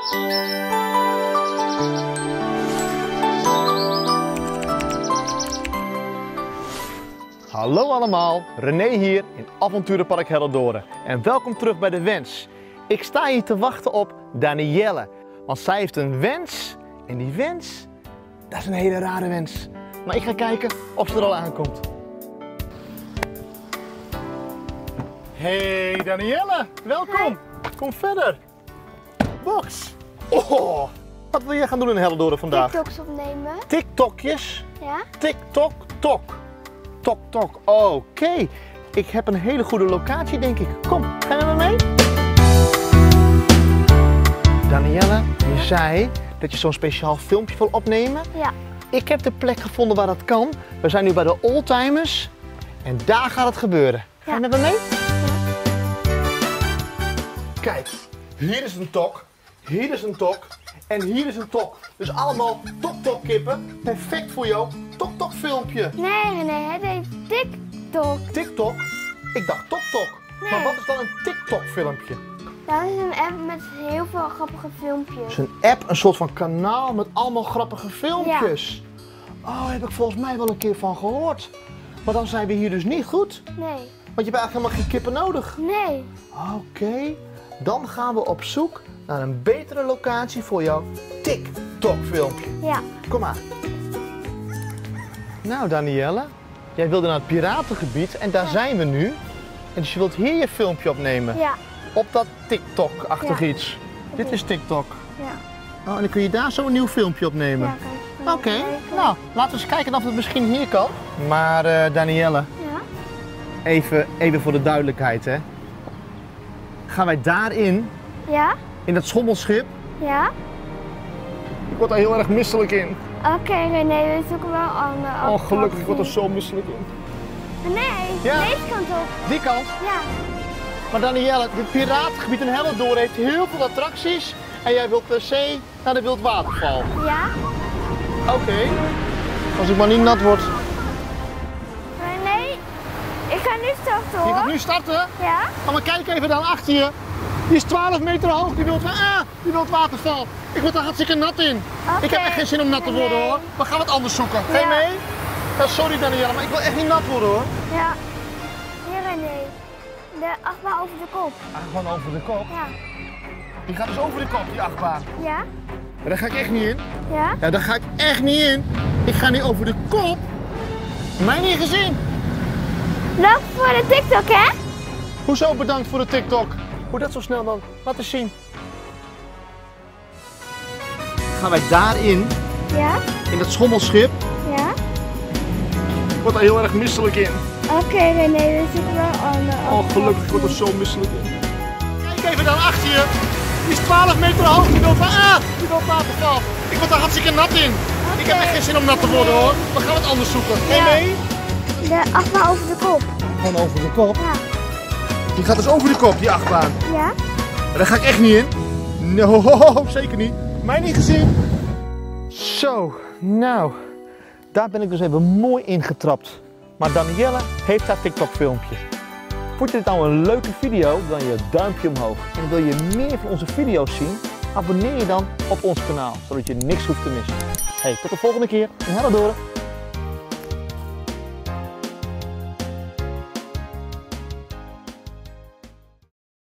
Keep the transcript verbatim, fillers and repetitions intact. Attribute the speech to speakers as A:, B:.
A: Hallo allemaal, René hier in Avonturenpark Hellendoorn en welkom terug bij de wens. Ik sta hier te wachten op Danielle, want zij heeft een wens en die wens, dat is een hele rare wens. Maar ik ga kijken of ze er al aankomt. Hey Danielle, welkom. Hi. Kom verder. Box. Oh, wat wil jij gaan doen in Hellendoorn vandaag?
B: TikToks opnemen.
A: TikTokjes?
B: Ja.
A: TikTok, tok. Tok, tok. Oké. Okay. Ik heb een hele goede locatie, denk ik. Kom, ga je met me mee? Danielle, je zei dat je zo'n speciaal filmpje wil opnemen.
B: Ja.
A: Ik heb de plek gevonden waar dat kan. We zijn nu bij de Oldtimers en daar gaat het gebeuren. Ga je
B: Ja.
A: met me mee?
B: Ja.
A: Kijk, hier is een tok, hier is een tok en hier is een tok. Dus allemaal tok-tok kippen. Perfect voor jou tok-tok filmpje.
B: Nee, René, het heet TikTok.
A: TikTok? Ik dacht tok-tok.
B: Nee.
A: Maar wat is dan een TikTok filmpje?
B: Dat is een app met heel veel grappige filmpjes.
A: Het is een app, een soort van kanaal met allemaal grappige filmpjes. Oh, daar heb ik volgens mij wel een keer van gehoord. Maar dan zijn we hier dus niet goed.
B: Nee.
A: Want je hebt eigenlijk helemaal geen kippen nodig.
B: Nee.
A: Oké, okay. Dan gaan we op zoek naar een betere locatie voor jouw TikTok filmpje.
B: Ja.
A: Kom maar. Nou Danielle, jij wilde naar het piratengebied en daar
B: Ja.
A: zijn we nu. En dus je wilt hier je filmpje opnemen.
B: Ja.
A: Op dat TikTok-achtig
B: Ja.
A: iets. Dit is TikTok.
B: Ja.
A: Oh, en dan kun je daar zo een nieuw filmpje opnemen.
B: Ja, kan
A: Oké,
B: ik
A: nou laten we eens kijken of het misschien hier kan. Maar uh, Danielle,
B: Ja.
A: even, even voor de duidelijkheid hè. Gaan wij daarin,
B: Ja.
A: in dat schommelschip?
B: Ja.
A: Ik word daar heel erg misselijk in.
B: Oké, okay, René, we zoeken wel een andere
A: Oh gelukkig, ik word er zo misselijk in.
B: Nee,
A: Ja.
B: deze kant op.
A: Die kant.
B: Ja.
A: Maar Danielle, dit piratengebied in Hellendoorn heeft heel veel attracties. En jij wilt per se naar de Wildwaterval.
B: Ja.
A: Oké. Okay. Als ik maar niet nat word.
B: René, ik ga nu starten hoor.
A: Je gaat nu starten?
B: Ja.
A: Oh, maar kijk even dan achter je. Die is twaalf meter hoog, die wilt, ah, die Wildwaterval. Ik word er hartstikke nat in.
B: Okay.
A: Ik heb echt geen zin om nat te worden hoor. We gaan wat anders zoeken. Ga je
B: Ja.
A: mee? Ja, sorry Danielle, maar ik wil echt niet nat worden hoor.
B: Ja. Hier René. De achtbaan over de kop.
A: Achtbaan over de kop?
B: Ja.
A: Die gaat dus over de kop, die achtbaan.
B: Ja.
A: Maar daar ga ik echt niet in.
B: Ja.
A: Ja, daar ga ik echt niet in. Ik ga niet over de kop. Mij niet gezien.
B: Bedankt voor de TikTok hè?
A: Hoezo bedankt voor de TikTok? Hoe dat zo snel dan? Laat eens zien. Gaan wij daarin,
B: Ja.
A: in dat schommelschip?
B: Ja.
A: Ik word er heel erg misselijk in.
B: Oké okay, René, we zoeken wel een andere.
A: Oh gelukkig, ik word er zo misselijk in. Kijk even dan achter je. Die is twaalf meter hoog, die wilt, ah, die wilt waterval. Ik word er hartstikke nat in.
B: Okay.
A: Ik heb echt geen zin om nat te worden hoor. We gaan wat anders zoeken. Ga je
B: Ja.
A: mee?
B: De achtbaan over de kop.
A: Gewoon over de kop.
B: Ja.
A: Die gaat dus over de kop, die achtbaan.
B: Ja.
A: Maar daar ga ik echt niet in. No, zeker niet. Mij niet gezien. Zo, nou. Daar ben ik dus even mooi ingetrapt. Maar Danielle heeft haar TikTok filmpje. Vond je dit nou een leuke video? Dan je duimpje omhoog. En wil je meer van onze video's zien? Abonneer je dan op ons kanaal. Zodat je niks hoeft te missen. Hey, tot de volgende keer in Hellendoorn.